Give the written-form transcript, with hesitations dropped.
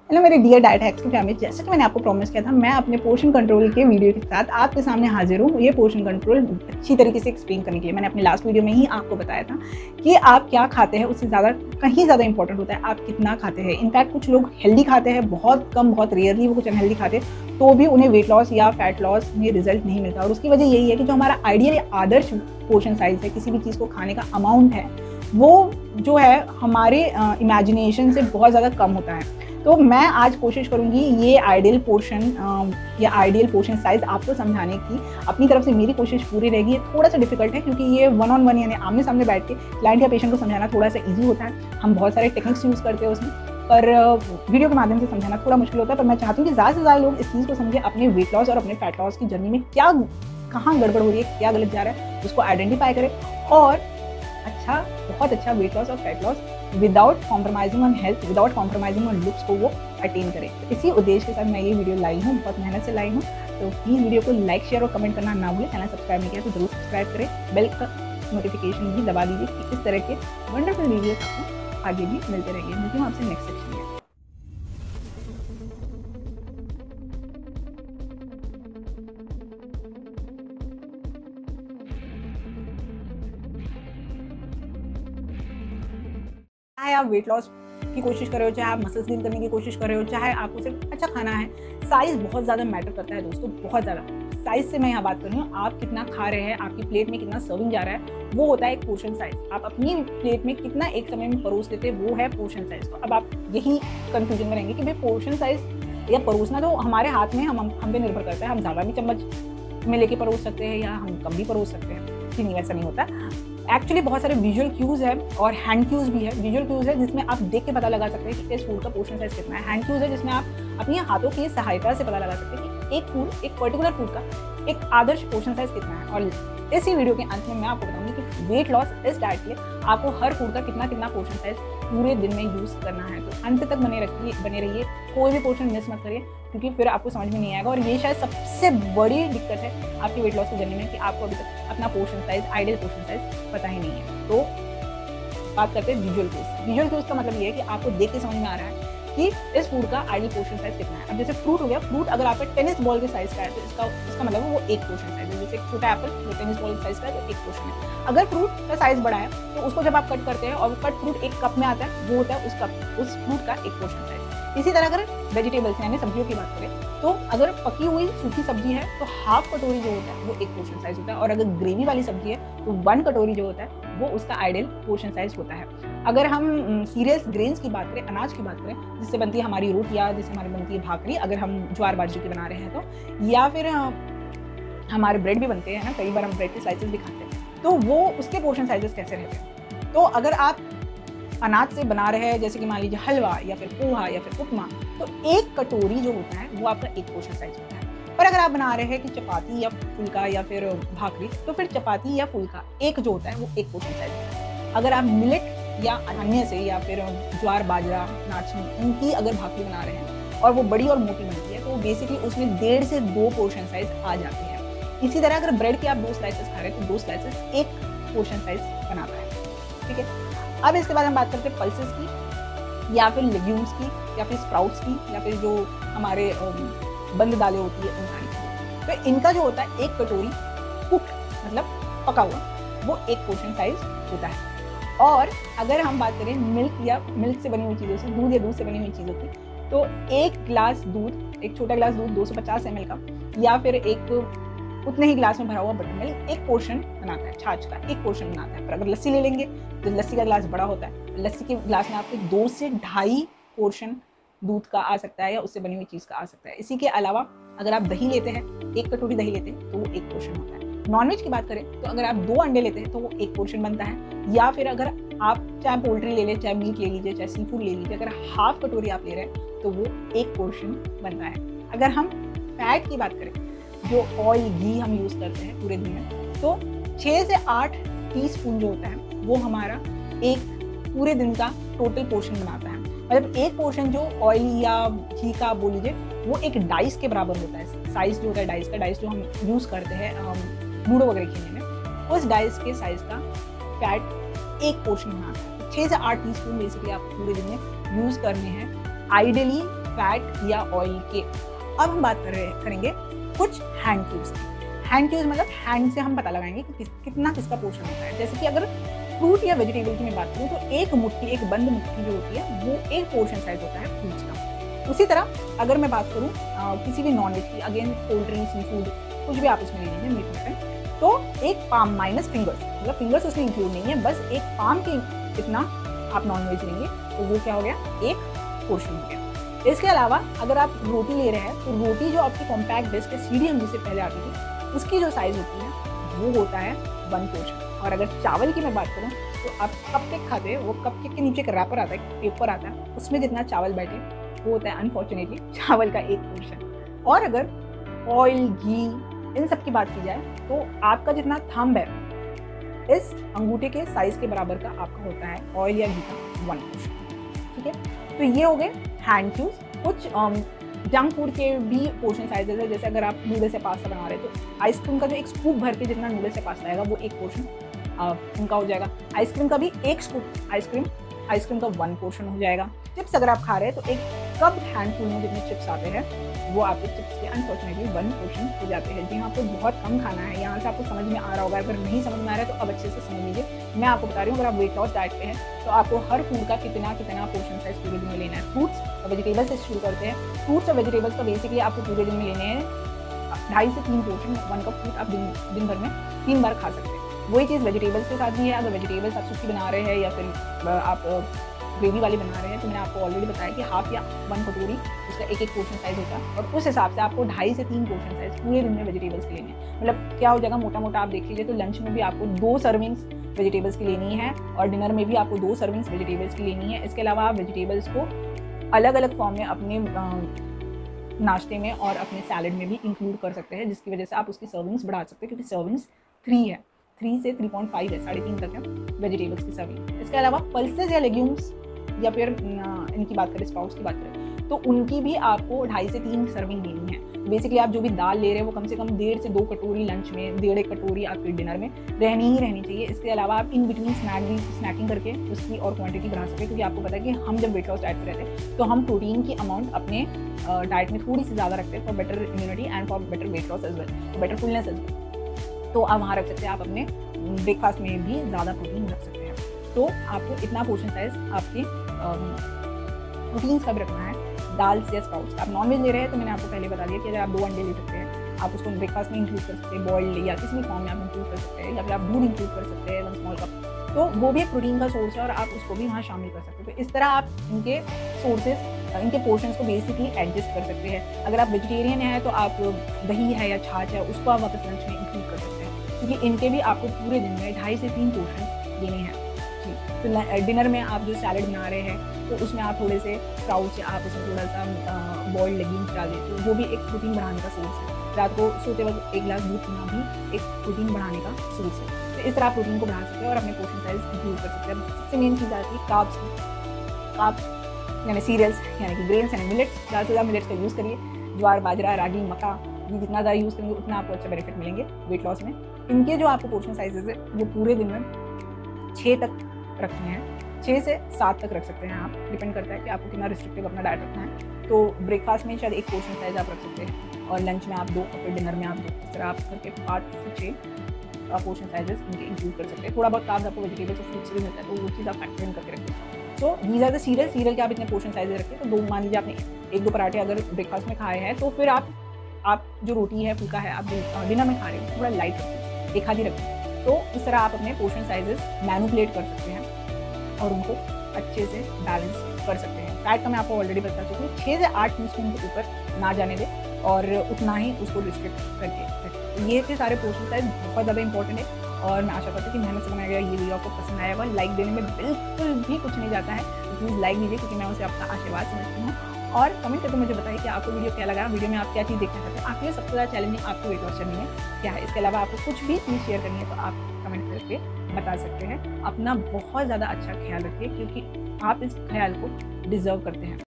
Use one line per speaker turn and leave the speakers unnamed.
Hello मेरे dear diet hacks की फैमिली, जैसे कि मैंने आपको प्रॉमिस किया था, मैं अपने पोर्शन कंट्रोल के वीडियो के साथ आपके सामने हाजिर हूँ। ये पोर्शन कंट्रोल अच्छी तरीके से एक्सप्लेन करने के लिए मैंने अपने लास्ट वीडियो में ही आपको बताया था कि आप क्या खाते हैं उससे ज़्यादा कहीं ज़्यादा इंपॉर्टेंट होता है आप कितना खाते हैं। इनफैक्ट कुछ लोग हेल्दी खाते हैं, बहुत कम, बहुत रेयरली वो कुछ अनहेल्दी खाते हैं, तो भी उन्हें वेट लॉस या फैट लॉस में रिजल्ट नहीं मिलता। और उसकी वजह यही है कि जो हमारा आइडियल आदर्श पोर्शन साइज है, किसी भी चीज़ को खाने का अमाउंट है, वो जो है हमारे इमेजिनेशन से बहुत ज़्यादा कम होता है। तो मैं आज कोशिश करूंगी ये आइडियल पोर्शन या आइडियल पोर्शन साइज आपको समझाने की। अपनी तरफ से मेरी कोशिश पूरी रहेगी। थोड़ा सा डिफिकल्ट है क्योंकि ये वन ऑन वन यानी आमने सामने बैठ के क्लाइंट या पेशेंट को समझाना थोड़ा सा इजी होता है। हम बहुत सारे टेक्निक्स यूज़ करते हैं उसमें, पर वीडियो के माध्यम से समझाना थोड़ा मुश्किल होता है। पर मैं चाहती हूँ कि ज़्यादा से ज़्यादा लोग इस चीज़ को समझें, अपने वेट लॉस और अपने फैट लॉस की जर्नी में क्या कहाँ गड़बड़ हो रही है, क्या गलत जा रहा है, उसको आइडेंटिफाई करें और बहुत अच्छा वेट लॉस और fat loss without compromising on health, without compromising on looks को वो अटेन करें। तो इसी उद्देश्य के साथ मैं ये वीडियो लाई हूँ, बहुत मेहनत से लाई हूँ। तो प्लीज़ वीडियो को लाइक, शेयर और कमेंट करना ना भूलें। चैनल सब्सक्राइब नहीं किया तो जरूर सब्सक्राइब करें, बेल का नोटिफिकेशन भी दबा दीजिए कि इस तरह के वंडरफुल वीडियोस आपको आगे भी मिलते रहेंगे। मिलती हूँ आपसे नेक्स्ट सेक्शन में। चाहे आप वेट लॉस की कोशिश कर रहे हो, चाहे आप मसल्स गेन करने की कोशिश कर रहे हो, चाहे आपको सिर्फ अच्छा खाना है, साइज बहुत ज़्यादा मैटर करता है दोस्तों, बहुत ज़्यादा। साइज से मैं यहाँ बात कर रही हूँ, आप कितना खा रहे हैं, आपकी प्लेट में कितना सर्विंग जा रहा है, वो होता है एक पोर्शन साइज। आप अपनी प्लेट में कितना एक समय में परोस लेते हैं, वो है पोर्शन साइज। तो अब आप यही कंफ्यूजन में रहेंगे कि भाई पोर्शन साइज या परोसना तो हमारे हाथ में हम पे निर्भर करता है। हम ज़्यादा भी चम्मच में लेके परोस सकते हैं या हम कम भी परोस सकते हैं, नहीं वैसा नहीं होता। एक्चुअली बहुत सारे विजुअल क्यूज है और हैंड क्यूज भी है। विजुअल क्यूज है जिसमें आप देख के पता लगा सकते हैं कि इस फूड का पोर्शन साइज कितना है। हैंड क्यूज है जिसमें आप अपनी हाथों की सहायता से पता लगा सकते हैं कि एक फूड, एक पर्टिकुलर फूड का एक आदर्श पोर्शन साइज कितना है। और इसी वीडियो के अंत में मैं आपको बताऊंगी कि वेट लॉस इस डाइट के लिए आपको हर फूड का कितना कितना पोर्शन साइज पूरे दिन में यूज करना है। तो अंत तक बने रहिए, कोई भी पोर्शन मिस मत करिए, क्योंकि फिर आपको समझ में नहीं आएगा। और ये शायद सबसे बड़ी दिक्कत है आपकी वेट लॉस की जर्नी में कि आपको अभी तक अपना portion size, ideal portion size पता ही नहीं है। तो बात करते हैं विजुअल क्यूज। विजुअल क्यूज का मतलब ये है कि आपको देख के समझ में आ रहा है कि इस फूड का आइडियल पोर्शन साइज कितना है। अब जैसे फ्रूट हो गया, फ्रूट अगर आपका टेनिस बॉल के साइज का है तो इसका मतलब वो एक पोर्शन साइज है। जैसे एक छोटा एप्पल वो टेनिस बॉल के साइज का है तो एक पोर्शन है। अगर फ्रूट का साइज बड़ा है तो उसको जब आप कट करते हैं और वो कट फ्रूट एक कप में आता है, वो होता है उस फ्रूट का एक पोर्शन साइज। इसी तरह अगर वेजिटेबल्स यानी सब्जियों की बात करें तो अगर पकी हुई सूखी सब्जी है तो हाफ कटोरी जो होता है वो एक पोर्शन साइज होता है। और अगर ग्रेवी वाली सब्जी है तो 1 कटोरी जो होता है वो उसका आइडियल पोर्शन साइज होता है। अगर हम सीरियल्स, ग्रेन्स की बात करें, अनाज की बात करें, जिससे बनती है हमारी रोटियाँ, जिससे हमारी बनती है भाकरी, अगर हम ज्वार बाजरे की बना रहे हैं तो, या फिर हमारे ब्रेड भी बनते हैं ना, कई बार हम ब्रेड के स्लाइसेस भी खाते हैं, तो वो उसके पोर्शन साइजेस कैसे रहते हैं। तो अगर आप अनाज से बना रहे हैं, जैसे कि मान लीजिए हलवा या फिर पोहा या फिर उपमा, तो 1 कटोरी जो होता है वो आपका एक पोर्शन साइज होता है। पर अगर आप बना रहे हैं कि चपाती या फुल्का या फिर भाकरी, तो फिर चपाती या फुल्का एक जो होता है वो एक पोर्शन साइज होता है। अगर आप मिलेट या अन्य से या फिर ज्वार, बाजरा, नाचनी, इनकी अगर भाकरी बना रहे हैं और वो बड़ी और मोटी बनती है तो बेसिकली उसमें 1.5 से 2 पोर्शन साइज आ जाते हैं। इसी तरह अगर ब्रेड के आप 2 स्लाइसेस खा रहे हैं तो 2 स्लाइसेस एक पोर्शन साइज बनाता है। ठीक है, अब इसके बाद हम बात करते हैं पल्सेस की या फिर लेग्यूम्स की या फिर स्प्राउट्स की या फिर जो हमारे बंद दालें होती है उन सारी की। तो इनका जो होता है 1 कटोरी कुक मतलब पका हुआ, वो एक पोर्शन साइज होता है। और अगर हम बात करें मिल्क या मिल्क से बनी हुई चीज़ों से, दूध या दूध से बनी हुई चीज़ों की, तो 1 गिलास दूध, एक छोटा गिलास दूध 250 ml का, या फिर एक उतने ही गिलास में भरा हुआ बटर मिल्क एक पोर्शन बनाता है, छाछ का एक पोर्शन बनाता है। पर अगर लस्सी ले लेंगे तो लस्सी का गिलास बड़ा होता है, लस्सी के गिलास में आपके 2 से 2.5 पोर्शन दूध का आ सकता है या उससे बनी हुई चीज़ का आ सकता है। इसी के अलावा अगर आप दही लेते हैं, 1 कटोरी दही लेते हैं तो वो एक पोर्शन होता है। नॉनवेज की बात करें तो अगर आप 2 अंडे लेते हैं तो वो एक पोर्शन बनता है। या फिर अगर आप चाहे पोल्ट्री ले लें, चाहे मीट ले लीजिए, चाहे सी फूड ले लीजिए, अगर हाफ कटोरी आप ले रहे हैं तो वो एक पोर्शन बनता है। अगर हम फैट की बात करें, जो ऑयल, घी हम यूज़ करते हैं पूरे दिन में, तो 6 से 8 टीस्पून जो होता है वो हमारा एक पूरे दिन का टोटल पोर्शन बनाता है। मतलब एक पोर्शन जो ऑयल या घी का बोल लीजिए वो एक डाइस के बराबर होता है। साइज जो होता है डाइस का, डाइस जो हम यूज़ करते हैं लूडो वगैरह खेलने में, उस डाइस के साइज का फैट एक पोर्शन बनाता है। 6 से 8 टीस्पून बेसिकली आप पूरे दिन में यूज़ करने हैं। आइडियली फैट या ऑयल के। अब हम बात करेंगे कुछ हैंड क्यूज की। हैंड क्यूज मतलब हैंड से हम पता लगाएंगे कि कितना किसका पोर्शन होता है। जैसे कि अगर फ्रूट या वेजिटेबल की मैं बात करूँ तो एक मुट्ठी, एक बंद मुट्ठी जो होती है वो एक पोर्शन साइज होता है फ्रूट्स का। उसी तरह अगर मैं बात करूँ किसी भी नॉन वेज की, अगेन पोल्ट्री, सी फूड, कुछ भी आप इसमें ले लीजिए, मीट मटन, तो एक पाम माइनस फिंगर्स, मतलब फिंगर्स उसमें इंक्लूड नहीं है, बस एक पाम के इतना आप नॉन वेज लेंगे तो वो क्या हो गया, एक पोर्शन हो गया। इसके अलावा अगर आप रोटी ले रहे हैं तो रोटी जो आपकी कॉम्पैक्ट डिस्क है, सीढ़ी हम जिससे पहले आती थी, उसकी जो साइज होती है वो होता है 1 पोर्शन। और अगर चावल की मैं बात करूँ तो आप कपकेक खाते हैं, वो कपकेक के नीचे एक रैपर आता है, पेपर आता है, उसमें जितना चावल बैठे वो होता है अनफॉर्चुनेटली चावल का 1 पोर्शन। और अगर ऑयल, घी, इन सब की बात की जाए तो आपका जितना थंब है इस अंगूठे के साइज के बराबर का आपका होता है ऑयल या घी का 1 पोर्शन। ठीक है, तो ये हो गए हैंड क्यूज। कुछ जंक फूड के भी पोर्शन साइजेस है, जैसे अगर आप नूडल्स से पास्ता बना रहे हैं तो आइसक्रीम का जो एक स्कूप भर के जितना नूडल्स से पास्ता आएगा वो 1 पोर्शन उनका हो जाएगा। आइसक्रीम का भी 1 स्कूप आइसक्रीम का 1 पोर्शन हो जाएगा। चिप्स अगर आप खा रहे हैं तो एक कप हैंडफुल में जितने चिप्स आते हैं वो आपके चिप्स के अनफॉर्चुनेटली 1 पोर्शन हो जाते हैं। जी, आपको बहुत कम खाना है। यहाँ से आपको समझ में आ रहा होगा, अगर नहीं समझ में आ रहा है तो अब अच्छे से समझ लीजिए। मैं आपको बता रही हूँ, अगर आप वेट लॉस डाइट पे हैं तो आपको हर फूड का कितना पोर्शन साइज पूरे दिन में लेना है। फ्रूट्स और वेजिटेबल्स से शुरू करते हैं। फ्रूट्स और वेजिटेबल्स का बेसिकली आपको पूरे दिन में लेने हैं 2.5 से 3 पोर्शन। 1 कप फ्रूट आप दिन भर में 3 बार खा सकते हैं। वही चीज़ वेजिटेबल्स के साथ भी है। अगर वेजिटेबल्स आप सूखी बना रहे हैं या फिर आप ग्रेवी वाली बना रहे हैं तो मैंने आपको ऑलरेडी बताया कि हाफ या 1 कटोरी उसका 1 पोर्शन साइज होता है, और उस हिसाब से आपको 2.5 से 3 पोर्शन साइज पूरे दिन में वेजिटेबल्स के लेने हैं। मतलब क्या हो जाएगा, मोटा मोटा आप देख लीजिए तो लंच में भी आपको 2 सर्विंग्स वेजिटेबल्स की लेनी है और डिनर में भी आपको 2 सर्विंग्स वेजिटेबल्स की लेनी है। इसके अलावा आप वेजिटेबल्स को अलग अलग फॉर्म में अपने नाश्ते में और अपने सैलड में भी इंक्लूड कर सकते हैं, जिसकी वजह से आप उसकी सर्विंग्स बढ़ा सकते हैं, क्योंकि सर्विंग्स 3 है, 3 से 3.5 है, 3.5 तक है वेजिटेबल्स की सर्विंग। इसके अलावा पल्सेस या लेग्यूम्स या फिर इनकी बात करें, स्प्राउट्स की बात करें तो उनकी भी आपको 2.5 से 3 सर्विंग लेनी है। बेसिकली आप जो भी दाल ले रहे हैं वो कम से कम 1.5 से 2 कटोरी लंच में, 1.5 कटोरी आपके डिनर में रहनी चाहिए। इसके अलावा आप इन बिटवीन स्नैकिंग करके उसकी और क्वांटिटी बढ़ा सकते हैं, क्योंकि आपको पता है कि हम जब वेट लॉस डाइट पर रहते हैं तो हम प्रोटीन की अमाउंट अपने डाइट में थोड़ी सी ज़्यादा रखते हैं for better immunity and for better weight loss as well, better fullness as well. तो आप वहाँ रख सकते हैं, आप अपने ब्रेकफास्ट में भी ज़्यादा प्रोटीन रख सकते हैं। तो आपको इतना पोर्शन साइज आपके प्रोटीन्स का भी रखना है। दाल से स्प्राउट्स, आप नॉन वेज ले रहे हैं तो मैंने आपको पहले बता दिया कि अगर आप 2 अंडे ले सकते हैं, आप उसको ब्रेकफास्ट में इंक्लूड कर सकते हैं, बॉइल्ड या किसी भी फॉर्म में आप इंक्लूड कर सकते हैं, या फिर आप दूध इंक्लूड कर सकते हैं 1 स्मॉल कप, तो वो भी एक प्रोटीन का सोर्स है और आप उसको भी वहाँ शामिल कर सकते हैं। तो इस तरह आप इनके सोर्सेज, इनके पोर्शंस को बेसिकली एडजस्ट कर सकते हैं। अगर आप वेजिटेरियन हैं तो आप दही है या छाछ है उसको आप वापस लंच में इंक्लूड कर सकते हैं, क्योंकि इनके भी आपको पूरे दिन में 2.5 से 3 पोर्शन लेने हैं। तो डिनर में आप जो सैलड बना रहे हैं तो उसमें आप थोड़े से स्प्राउट्स या आप उसमें थोड़ा सा बॉइल्ड लेग्यूम्स डाल दें, तो वो भी एक प्रोटीन बढ़ाने का सोर्स है। रात को सोते वक्त 1 गिलास दूध पीना भी एक प्रोटीन बढ़ाने का सोर्स है। तो इस तरह आप प्रोटीन को बढ़ा सकते हैं और अपने पोर्शन साइज इंक्लूड कर सकते हैं। सबसे मेन चीज़ आती है कार्ब्स यानी सीरियल्स, यानी कि ग्रेन्स यानी मिलेट्स। ज़्यादा से ज़्यादा मिलेट्स का यूज़ करिए। ज्वार, बाजरा, रागी, मक्का, ये जितना ज़्यादा यूज़ करेंगे उतना आपको अच्छा बेनिफिट मिलेंगे वेट लॉस में। इनके जो आपको पोर्शन साइजेस है वो पूरे दिन में 6 तक रखने हैं, 6 से 7 तक रख सकते हैं आप, डिपेंड करता है कि आपको कितना रिस्ट्रिक्टिव अपना डाइट रखना है। तो ब्रेकफास्ट में शायद 1 पोर्शन साइज आप रख सकते हैं और लंच में आप 2 और फिर डिनर में आप 2। इस तरह आप करके 5 से 6 पोर्शन साइजेस इनके इंक्लूड कर सकते हैं। थोड़ा बहुत कार्ब्स आपको वेजिटेबल्स और फ्रूट्स से भी मिलता है, तो वो चीज़ आप फैक्टर इन करके रखें। So these are the cereal के आप इतने पोर्शन साइजेस रखें। तो 2 मान लीजिए आपने 1-2 पराठे अगर ब्रेकफास्ट में खाए हैं तो फिर आप जो रोटी है, फुल्का है, आप डिनर में खा रहे हैं थोड़ा लाइट रखें, 1 आधी रखें। तो इस तरह आप अपने पोर्शन साइजेस मैनिपुलेट कर सकते हैं और उनको अच्छे से बैलेंस कर सकते हैं। फैट का मैं आपको ऑलरेडी बता चुकी हूँ, 6 से 8 टीस्पून के ऊपर ना जाने दें और उतना ही उसको रिस्ट्रिक्ट करके रखें। ये थे सारे पोर्शन साइज, बहुत ज़्यादा इंपॉर्टेंट है और मैं आशा करती हूँ कि मेहनत से बनाया गया ये वीडियो आपको पसंद आया होगा। लाइक देने में बिल्कुल भी कुछ नहीं जाता है, प्लीज़ लाइक दीजिए, क्योंकि मैं उसे आपका आशीर्वाद समझती हूँ। और कमेंट करके मुझे बताइए कि आपको वीडियो क्या लगा, वीडियो में आप क्या चीज़ देखना चाहते हैं, आपके लिए सबसे ज़्यादा चैलेंजिंग आपको वेट लॉस जर्नी में क्या है। इसके अलावा आपको कुछ भी चीज़ शेयर करनी है तो आप कमेंट करके बता सकते हैं। अपना बहुत ज़्यादा अच्छा ख्याल रखिए, क्योंकि आप इस ख्याल को डिज़र्व करते हैं।